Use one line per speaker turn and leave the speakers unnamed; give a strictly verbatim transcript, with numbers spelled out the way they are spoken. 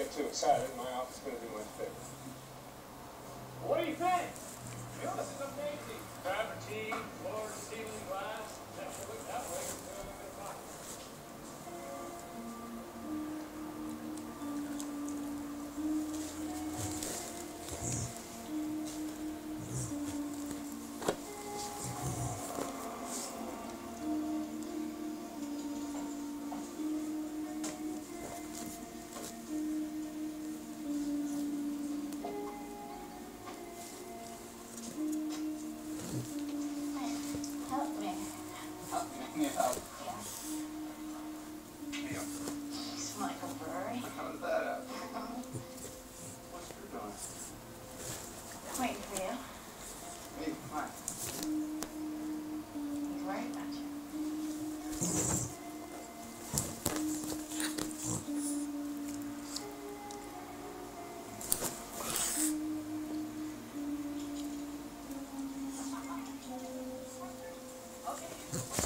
get too excited. My outfit's going to do my favor.
What do you think? You know, this is amazing. Travertine, floor to ceiling glass. That way, that way, it's going to be fine.
Yeah.
Yeah.
It's Michael Burry.
How's that up? What's you doing?
Waiting for you.
Hey, hi.
He's worried about you. Okay.